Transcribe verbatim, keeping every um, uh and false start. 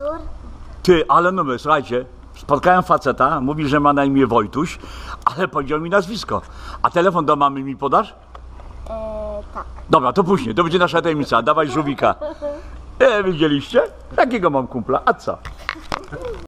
Ty, ale numer, słuchajcie, spotkałem faceta, mówi, że ma na imię Wojtuś, ale powiedział mi nazwisko. A telefon do mamy mi podasz? Eee, tak. Dobra, to później, to będzie nasza tajemnica. Dawaj żółwika. E, widzieliście? Jakiego mam kumpla? A co?